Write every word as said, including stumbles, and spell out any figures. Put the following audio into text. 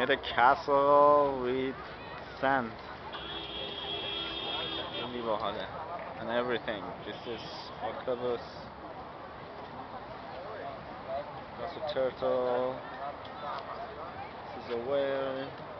made a castle with sand. خیلی باحاله. And everything. This is octopus. That's a turtle. This is a whale.